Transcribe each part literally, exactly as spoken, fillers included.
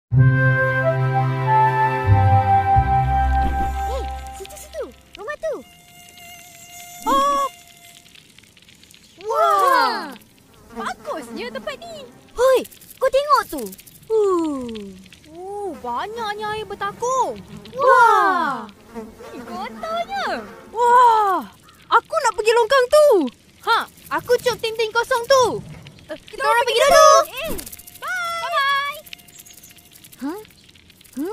Eh, situ-situ. Rumah tu. Oh! Wah! Bagusnya tempat ni. Hoi, kau tengok tu. Uh. Oh, banyaknya air bertakung. Wah! Kotornya. Wah! Aku nak pergi longkang tu. Ha, aku cup ting-ting kosong tu. Uh, kita orang pergi dulu. Eh, bye. Bye-bye. Huh? Huh?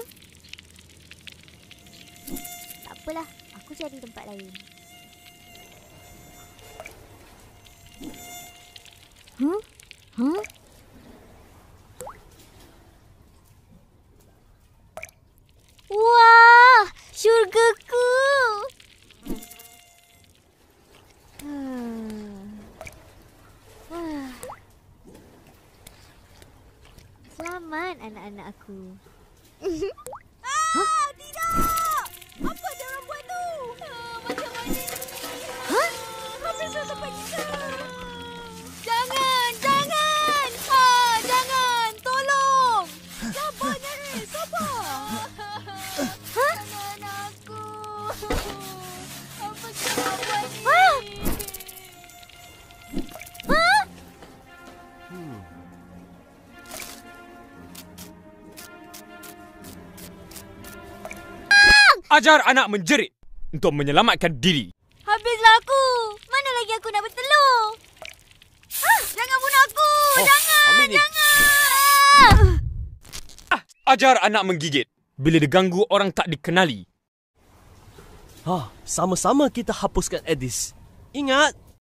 Tak apalah, aku cari tempat lain. Huh? Huh? Wah, syurgaku. Hmm. Wah. Selamat anak-anak aku. Ah, tidak. Apa dia orang buat tu? Ah, macam mana ni? Hah? Habis dah sampai kita. Jangan, jangan. Ah, jangan. Tolong. Sabarnya ni, sabar. Hah? Anak aku. Apa kita nak buat ni? Ah! Hah? Ajar anak menjerit untuk menyelamatkan diri. Habislah aku. Mana lagi aku nak bertelur? Ah, jangan bunuh aku. Oh, jangan. ambil ni. Jangan. Ah, ajar anak menggigit bila diganggu orang tak dikenali. Ha, sama-sama kita hapuskan Addis. Ingat,